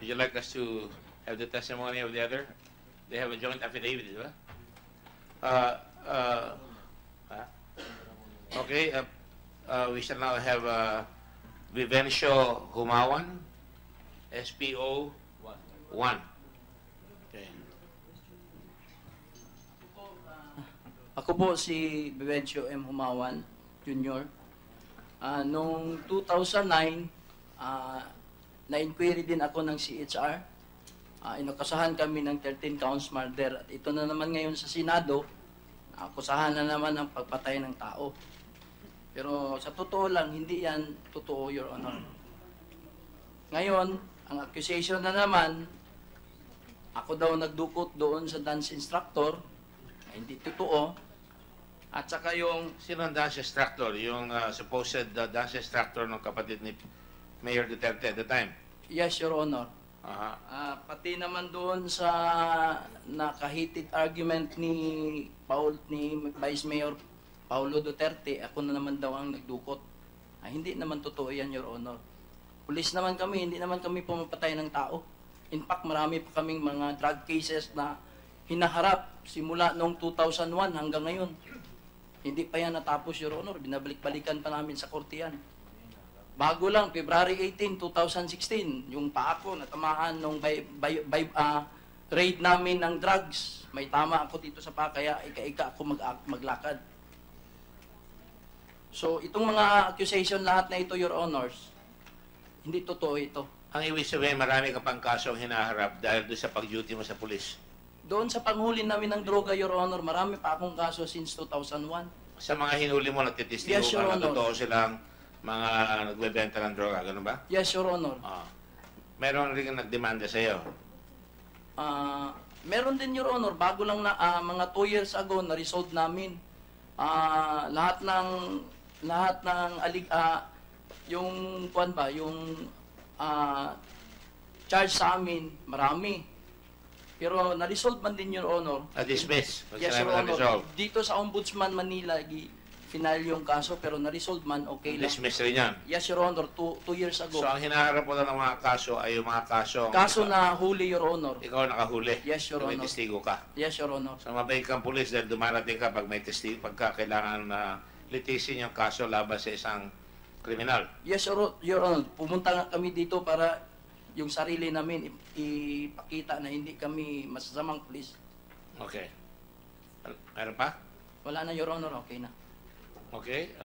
Would you like us to have the testimony of the other? They have a joint affidavit, di ba? Okay, we shall now have Vivencio Humawan, SPO 1. Okay. Ako po si Vivencio M. Humawan, Jr. Noong 2009, na-inquiry din ako ng CHR. Inakusahan kami ng 13 counts murder. At ito na naman ngayon sa Senado, akusahan na naman ng pagpatay ng tao. Pero sa totoo lang, hindi yan totoo, Your Honor. Ngayon, ang accusation na naman, ako daw nagdukot doon sa dance instructor, hindi totoo. At saka yung... Sino ang dance instructor? Yung supposed dance instructor ng kapatid ni Mayor Duterte at the time? Yes, Your Honor. Pati naman doon sa nakahited argument ni Vice Mayor Paulo Duterte, ako na naman daw ang nagdukot. Hindi naman totoo yan, Your Honor. Pulis naman kami, hindi naman kami pumapatay ng tao. In fact, marami pa kaming mga drug cases na hinaharap simula noong 2001 hanggang ngayon. Hindi pa yan natapos, Your Honor. Binabalik-balikan pa namin sa korte yan. Bago lang, February 18, 2016, yung pa ako natamaan nung raid namin ng drugs. May tama ako dito sa pa, kaya ika-ika ako maglakad. So, itong mga accusation lahat na ito, Your Honors, hindi totoo ito. Ang ibig sabihin, marami ka pang kasong hinaharap dahil doon sa pag-duty mo sa pulis. Doon sa panghuli namin ng droga, Your Honor, marami pa akong kaso since 2001. Sa mga hinuli mo, nagtitistigo Yes, Your ka na Honor. totoo silang mga nagbebenta ng droga, gano'n ba? Yes, Your Honor. Meron rin nagdemanda sa iyo. Meron din, Your Honor, bago lang na mga 2 years ago na-resolve namin. Lahat ng yung kuan ba, yung charge sa amin, marami. Pero na-resolve man din, Your Honor. Na-dismiss? Yes, Your Honor. Dito sa Ombudsman Manila, final yung kaso, pero na-resolve man, okay lang. Dismiss rin yan? Yes, Your Honor, 2 years ago. So, ang hinaharap mo na ng mga kaso ay yung mga kaso... Kaso na huli, Your Honor. Ikaw nakahuli? Yes, Your May Honor. testigo ka? Yes, Your Honor. So, mabait kang pulis dahil dumarating ka pag may testigo, pagka kailangan na litisin yung kaso laban sa isang kriminal. Yes, Your Honor. Pumunta nga kami dito para yung sarili namin ipakita na hindi kami masasamang pulis. Okay. Meron pa? Wala na, Your Honor. Okay na. Okay.